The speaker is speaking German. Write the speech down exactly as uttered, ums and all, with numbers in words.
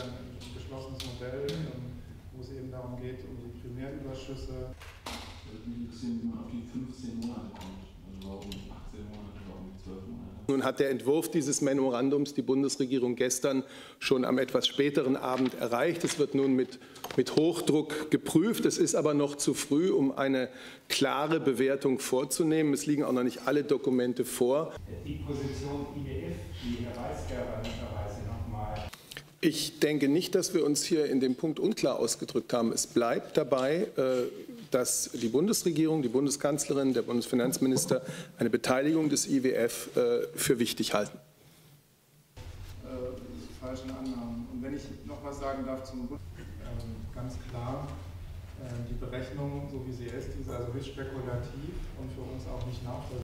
ja ein geschlossenes Modell, wo es eben darum geht, um die Primärüberschüsse. Ich würde mich interessieren, wie man auf die fünfzehn Monate kommt. Also warum nicht achtzehn Monate, warum nicht zwölf Monate? Nun hat der Entwurf dieses Memorandums die Bundesregierung gestern schon am etwas späteren Abend erreicht. Es wird nun mit, mit Hochdruck geprüft. Es ist aber noch zu früh, um eine klare Bewertung vorzunehmen. Es liegen auch noch nicht alle Dokumente vor. Die Position I W F, die Herr Weisgerber möglicherweise nochmal. Ich denke nicht, dass wir uns hier in dem Punkt unklar ausgedrückt haben. Es bleibt dabei, dass die Bundesregierung, die Bundeskanzlerin, der Bundesfinanzminister eine Beteiligung des I W F für wichtig halten. Äh, falschen Annahmen. Und wenn ich noch was sagen darf zum Bund, ähm, ganz klar, äh, die Berechnung, so wie sie ist, die ist also höchst spekulativ und für uns auch nicht nachvollziehbar.